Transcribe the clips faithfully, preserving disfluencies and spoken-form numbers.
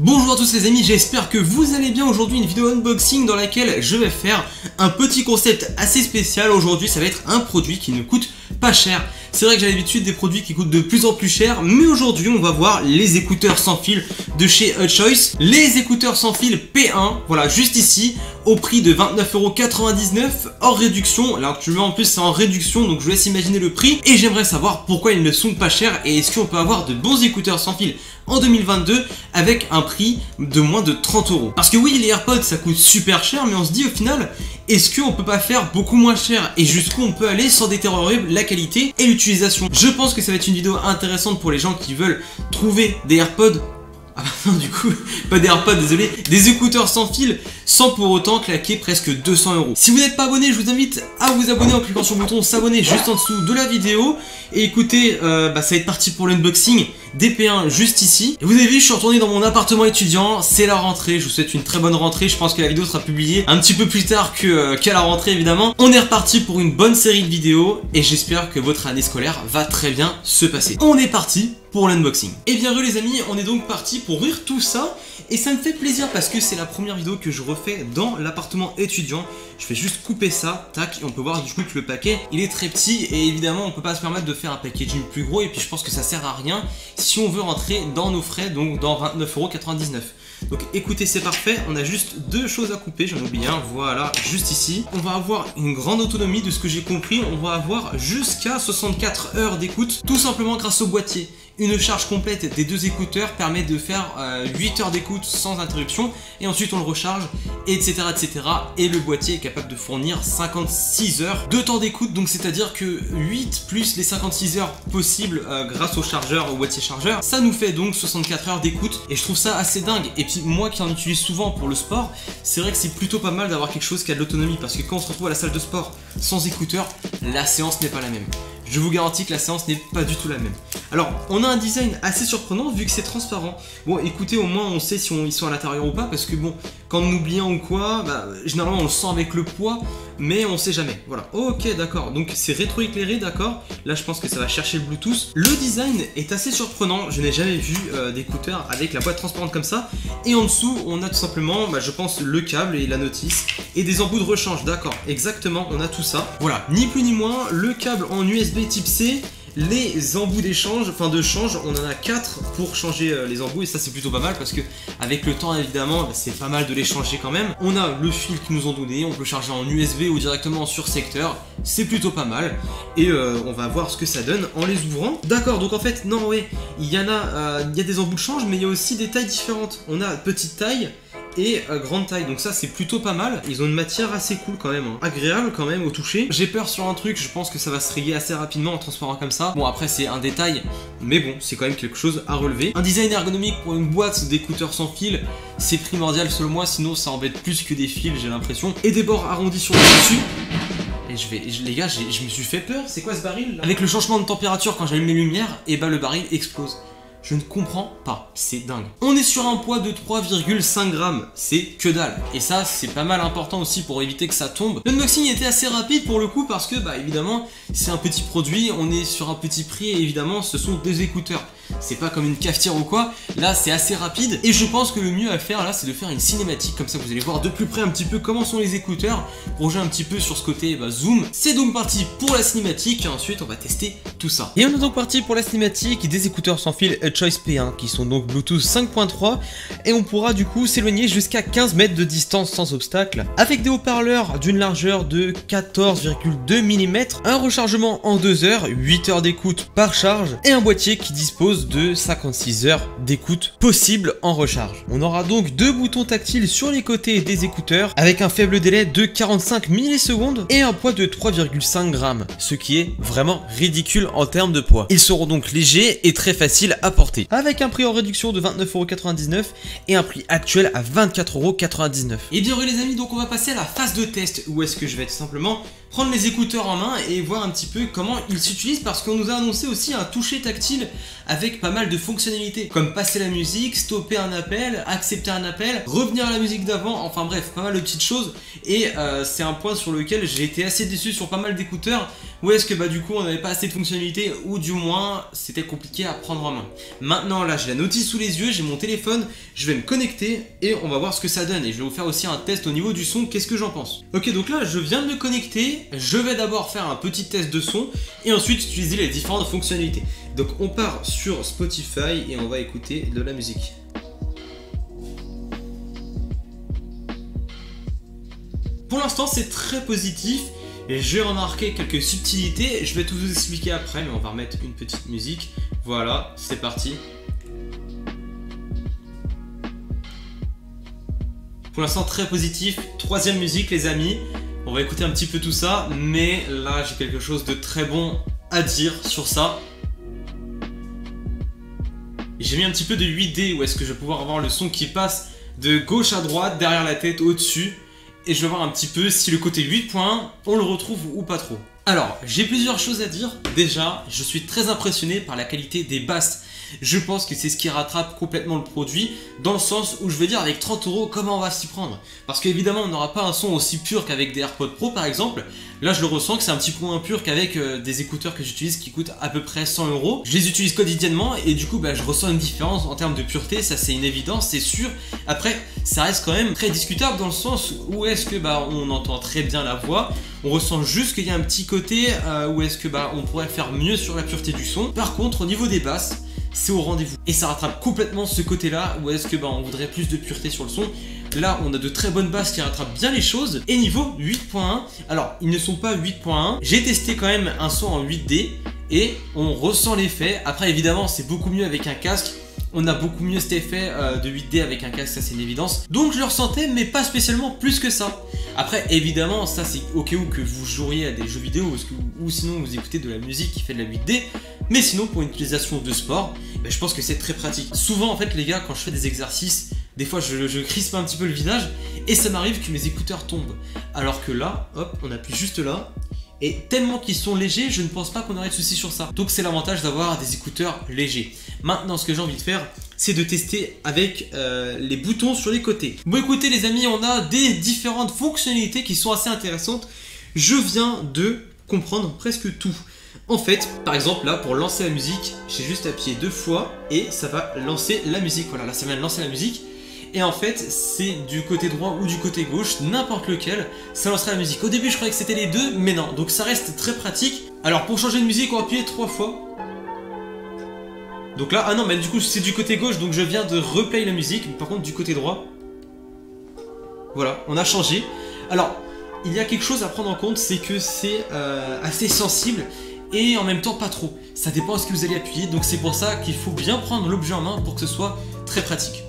Bonjour à tous les amis, j'espère que vous allez bien. Aujourd'hui une vidéo unboxing dans laquelle je vais faire un petit concept assez spécial. Aujourd'hui ça va être un produit qui ne coûte pas cher. C'est vrai que j'ai l'habitude des produits qui coûtent de plus en plus cher, mais aujourd'hui on va voir les écouteurs sans fil de chez Hutchoice. Les écouteurs sans fil P un, voilà juste ici, au prix de vingt-neuf euros quatre-vingt-dix-neuf hors réduction. Là actuellement en plus c'est en réduction, donc je vous laisse imaginer le prix. Et j'aimerais savoir pourquoi ils ne sont pas chers et est-ce qu'on peut avoir de bons écouteurs sans fil en deux mille vingt-deux avec un prix de moins de trente euros. Parce que oui, les AirPods ça coûte super cher, mais on se dit au final, est-ce qu'on peut pas faire beaucoup moins cher et jusqu'où on peut aller sans détériorer la qualité et l'utilisation. Je pense que ça va être une vidéo intéressante pour les gens qui veulent trouver des AirPods. Ah bah non, du coup, pas des AirPods, désolé, des écouteurs sans fil sans pour autant claquer presque deux cents euros. Si vous n'êtes pas abonné, je vous invite à vous abonner en cliquant sur le bouton s'abonner juste en dessous de la vidéo. Et écoutez, euh, bah, ça va être parti pour l'unboxing des P un juste ici. Et vous avez vu, je suis retourné dans mon appartement étudiant, c'est la rentrée, je vous souhaite une très bonne rentrée. Je pense que la vidéo sera publiée un petit peu plus tard que, euh, qu'à la rentrée évidemment. On est reparti pour une bonne série de vidéos et j'espère que votre année scolaire va très bien se passer. On est parti pour l'unboxing. Et bien heureux les amis, on est donc parti pour ouvrir tout ça. Et ça me fait plaisir parce que c'est la première vidéo que je refais dans l'appartement étudiant. Je vais juste couper ça, tac, et on peut voir du coup que le paquet il est très petit et évidemment on peut pas se permettre de faire un packaging plus gros et puis je pense que ça sert à rien si on veut rentrer dans nos frais, donc dans vingt-neuf euros quatre-vingt-dix-neuf. Donc écoutez, c'est parfait, on a juste deux choses à couper, j'en oublie un, voilà, juste ici. On va avoir une grande autonomie de ce que j'ai compris, on va avoir jusqu'à soixante-quatre heures d'écoute, tout simplement grâce au boîtier. Une charge complète des deux écouteurs permet de faire euh, huit heures d'écoute sans interruption et ensuite on le recharge, etc etc. Et le boîtier est capable de fournir cinquante-six heures de temps d'écoute, donc c'est à dire que huit plus les cinquante-six heures possibles euh, grâce au chargeur, au boîtier chargeur, ça nous fait donc soixante-quatre heures d'écoute et je trouve ça assez dingue. Et puis moi qui en utilise souvent pour le sport, c'est vrai que c'est plutôt pas mal d'avoir quelque chose qui a de l'autonomie parce que quand on se retrouve à la salle de sport sans écouteurs, la séance n'est pas la même. Je vous garantis que la séance n'est pas du tout la même. Alors, on a un design assez surprenant vu que c'est transparent. Bon, écoutez, au moins on sait si on, ils sont à l'intérieur ou pas, parce que bon, quand on oublie un ou quoi, bah, généralement on le sent avec le poids, mais on sait jamais. Voilà, ok, d'accord. Donc c'est rétroéclairé, d'accord. Là, je pense que ça va chercher le Bluetooth. Le design est assez surprenant. Je n'ai jamais vu euh, d'écouteurs avec la boîte transparente comme ça. Et en dessous, on a tout simplement, bah, je pense, le câble et la notice et des embouts de rechange. D'accord, exactement, on a tout ça. Voilà, ni plus ni moins, le câble en U S B type C. Les embouts d'échange, enfin de change, on en a quatre pour changer euh, les embouts et ça c'est plutôt pas mal parce que avec le temps évidemment bah, c'est pas mal de les changer quand même. On a le fil qu'ils nous ont donné, on peut charger en U S B ou directement sur secteur, c'est plutôt pas mal et euh, on va voir ce que ça donne en les ouvrant. D'accord, donc en fait non ouais, il y en a, euh, il y a des embouts de change mais il y a aussi des tailles différentes. On a petite taille et euh, grande taille, donc ça c'est plutôt pas mal. Ils ont une matière assez cool quand même, hein. Agréable quand même au toucher. J'ai peur sur un truc, je pense que ça va se rayer assez rapidement en transparent comme ça. Bon après c'est un détail, mais bon c'est quand même quelque chose à relever. Un design ergonomique pour une boîte d'écouteurs sans fil, c'est primordial selon moi, sinon ça embête plus que des fils j'ai l'impression. Et des bords arrondis sur le dessus. Et je vais, je, les gars, je me suis fait peur, c'est quoi ce baril là? Avec le changement de température quand j'allume mes lumières, et bah le baril explose. Je ne comprends pas, c'est dingue. On est sur un poids de trois virgule cinq grammes, c'est que dalle. Et ça, c'est pas mal important aussi pour éviter que ça tombe. L'unboxing était assez rapide pour le coup parce que, bah évidemment, c'est un petit produit, on est sur un petit prix et évidemment, ce sont des écouteurs. C'est pas comme une cafetière ou quoi, là c'est assez rapide. Et je pense que le mieux à faire là, c'est de faire une cinématique, comme ça vous allez voir de plus près un petit peu comment sont les écouteurs, pour jouer un petit peu sur ce côté bah, zoom. C'est donc parti pour la cinématique et ensuite on va tester tout ça. Et on est donc parti pour la cinématique des écouteurs sans fil Hutchoice P un qui sont donc Bluetooth cinq point trois et on pourra du coup s'éloigner jusqu'à quinze mètres de distance sans obstacle avec des haut-parleurs d'une largeur de quatorze virgule deux millimètres, un rechargement en deux heures, huit heures d'écoute par charge et un boîtier qui dispose de cinquante-six heures d'écoute possible en recharge. On aura donc deux boutons tactiles sur les côtés des écouteurs avec un faible délai de quarante-cinq millisecondes et un poids de trois virgule cinq grammes, ce qui est vraiment ridicule en termes de poids. Ils seront donc légers et très faciles à porter, avec un prix en réduction de vingt-neuf euros quatre-vingt-dix-neuf et un prix actuel à vingt-quatre euros quatre-vingt-dix-neuf. Et bien les amis, donc on va passer à la phase de test où est-ce que je vais tout simplement prendre les écouteurs en main et voir un petit peu comment ils s'utilisent parce qu'on nous a annoncé aussi un toucher tactile avec pas mal de fonctionnalités comme passer la musique, stopper un appel, accepter un appel, revenir à la musique d'avant, enfin bref, pas mal de petites choses et euh, c'est un point sur lequel j'ai été assez déçu sur pas mal d'écouteurs ou est-ce que bah du coup on n'avait pas assez de fonctionnalités, ou du moins c'était compliqué à prendre en main. Maintenant là j'ai la notice sous les yeux, j'ai mon téléphone, je vais me connecter et on va voir ce que ça donne, et je vais vous faire aussi un test au niveau du son, qu'est-ce que j'en pense. Ok, donc là je viens de me connecter, je vais d'abord faire un petit test de son et ensuite utiliser les différentes fonctionnalités. Donc on part sur Spotify et on va écouter de la musique. Pour l'instant c'est très positif et j'ai remarqué quelques subtilités, je vais tout vous expliquer après, mais on va remettre une petite musique. Voilà, c'est parti. Pour l'instant très positif, troisième musique les amis, on va écouter un petit peu tout ça, mais là j'ai quelque chose de très bon à dire sur ça. J'ai mis un petit peu de huit D où est-ce que je vais pouvoir avoir le son qui passe de gauche à droite, derrière la tête, au-dessus. Et je vais voir un petit peu si le côté huit point un, on le retrouve ou pas trop. Alors, j'ai plusieurs choses à dire. Déjà, je suis très impressionné par la qualité des basses. Je pense que c'est ce qui rattrape complètement le produit, dans le sens où je veux dire avec trente euros, comment on va s'y prendre? Parce qu'évidemment, on n'aura pas un son aussi pur qu'avec des AirPods Pro par exemple. Là, je le ressens que c'est un petit peu moins pur qu'avec euh, des écouteurs que j'utilise qui coûtent à peu près cent euros. Je les utilise quotidiennement et du coup, bah, je ressens une différence en termes de pureté, ça c'est une évidence, c'est sûr. Après, ça reste quand même très discutable dans le sens où est-ce que bah, on entend très bien la voix, on ressent juste qu'il y a un petit côté euh, où est-ce que bah, on pourrait faire mieux sur la pureté du son. Par contre, au niveau des basses, c'est au rendez-vous. Et ça rattrape complètement ce côté-là, où est-ce que bah, on voudrait plus de pureté sur le son. Là, on a de très bonnes basses qui rattrapent bien les choses. Et niveau huit point un, alors ils ne sont pas huit point un. J'ai testé quand même un son en huit D et on ressent l'effet. Après, évidemment, c'est beaucoup mieux avec un casque. On a beaucoup mieux cet effet euh, de huit D avec un casque, ça c'est une évidence. Donc je le ressentais, mais pas spécialement plus que ça. Après, évidemment, ça c'est au cas où que vous joueriez à des jeux vidéo ou, que, ou sinon vous écoutez de la musique qui fait de la huit D. Mais sinon, pour une utilisation de sport, ben, je pense que c'est très pratique. Souvent, en fait, les gars, quand je fais des exercices, des fois je, je crispe un petit peu le visage et ça m'arrive que mes écouteurs tombent. Alors que là, hop, on appuie juste là. Et tellement qu'ils sont légers, je ne pense pas qu'on aurait de soucis sur ça. Donc c'est l'avantage d'avoir des écouteurs légers. Maintenant, ce que j'ai envie de faire, c'est de tester avec euh, les boutons sur les côtés. Bon écoutez les amis, on a des différentes fonctionnalités qui sont assez intéressantes. Je viens de comprendre presque tout. En fait, par exemple là, pour lancer la musique, j'ai juste appuyé deux fois et ça va lancer la musique. Voilà, là ça vient de lancer la musique. Et en fait, c'est du côté droit ou du côté gauche, n'importe lequel, ça lancera la musique. Au début, je croyais que c'était les deux, mais non. Donc ça reste très pratique. Alors pour changer de musique, on va appuyer trois fois. Donc là, ah non, mais du coup, c'est du côté gauche, donc je viens de replay la musique. Par contre, du côté droit, voilà, on a changé. Alors, il y a quelque chose à prendre en compte, c'est que c'est euh, assez sensible et en même temps pas trop. Ça dépend de ce que vous allez appuyer, donc c'est pour ça qu'il faut bien prendre l'objet en main pour que ce soit très pratique.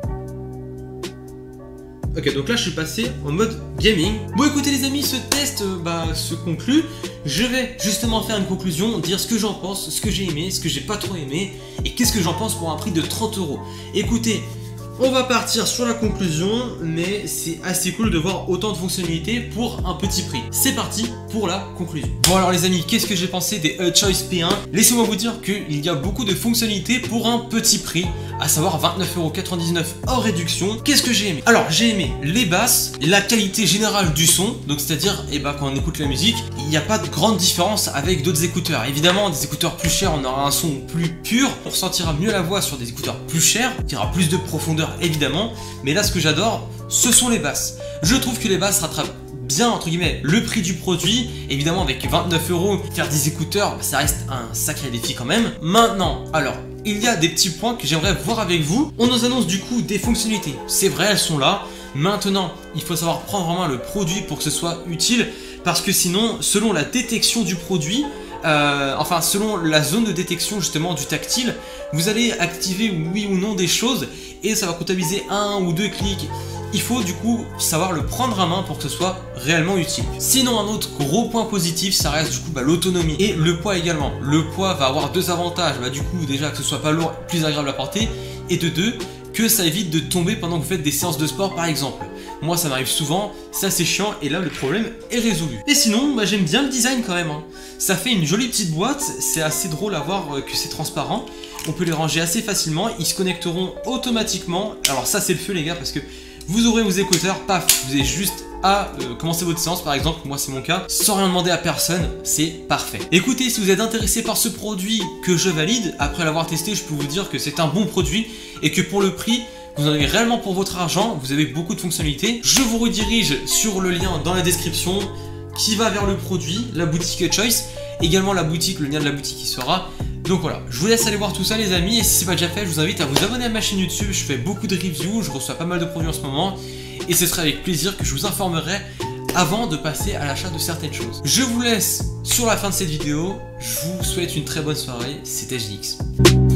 Ok, donc là je suis passé en mode gaming. Bon écoutez les amis, ce test euh, bah, se conclut. Je vais justement faire une conclusion, dire ce que j'en pense, ce que j'ai aimé, ce que j'ai pas trop aimé et qu'est-ce que j'en pense pour un prix de trente euros. Écoutez, on va partir sur la conclusion, mais c'est assez cool de voir autant de fonctionnalités pour un petit prix. C'est parti pour la conclusion. Bon alors les amis, qu'est-ce que j'ai pensé des Choice P un? Laissez-moi vous dire qu'il y a beaucoup de fonctionnalités pour un petit prix, à savoir vingt-neuf euros quatre-vingt-dix-neuf hors réduction. Qu'est-ce que j'ai aimé? Alors j'ai aimé les basses, la qualité générale du son, donc c'est-à-dire eh ben, quand on écoute la musique, il n'y a pas de grande différence avec d'autres écouteurs. Évidemment, des écouteurs plus chers, on aura un son plus pur, on ressentira mieux la voix sur des écouteurs plus chers, qui aura plus de profondeur évidemment, mais là ce que j'adore, ce sont les basses. Je trouve que les basses rattrapent bien entre guillemets le prix du produit. Évidemment avec vingt-neuf euros, faire des écouteurs, ça reste un sacré défi quand même. Maintenant, alors, il y a des petits points que j'aimerais voir avec vous. On nous annonce du coup des fonctionnalités, c'est vrai, elles sont là. Maintenant, il faut savoir prendre en main le produit pour que ce soit utile, parce que sinon, selon la détection du produit, Euh, enfin selon la zone de détection justement du tactile, vous allez activer oui ou non des choses et ça va comptabiliser un ou deux clics. Il faut du coup savoir le prendre à main pour que ce soit réellement utile. Sinon un autre gros point positif, ça reste du coup bah, l'autonomie et le poids également. Le poids va avoir deux avantages, bah, du coup déjà que ce soit pas lourd, plus agréable à porter, et de deux, que ça évite de tomber pendant que vous faites des séances de sport par exemple. Moi ça m'arrive souvent, ça c'est chiant et là le problème est résolu. Et sinon bah, j'aime bien le design quand même hein. Ça fait une jolie petite boîte, c'est assez drôle à voir que c'est transparent. On peut les ranger assez facilement, ils se connecteront automatiquement. Alors ça c'est le feu les gars parce que vous aurez vos écouteurs, paf, vous avez juste à euh, commencer votre séance par exemple, moi c'est mon cas, sans rien demander à personne, c'est parfait. Écoutez, si vous êtes intéressé par ce produit que je valide, après l'avoir testé, je peux vous dire que c'est un bon produit et que pour le prix, vous en avez réellement pour votre argent, vous avez beaucoup de fonctionnalités. Je vous redirige sur le lien dans la description qui va vers le produit, la boutique Choice, également la boutique, le lien de la boutique qui sera. Donc voilà, je vous laisse aller voir tout ça les amis, et si c'est pas déjà fait, je vous invite à vous abonner à ma chaîne YouTube, je fais beaucoup de reviews, je reçois pas mal de produits en ce moment, et ce sera avec plaisir que je vous informerai avant de passer à l'achat de certaines choses. Je vous laisse sur la fin de cette vidéo, je vous souhaite une très bonne soirée, c'était J X.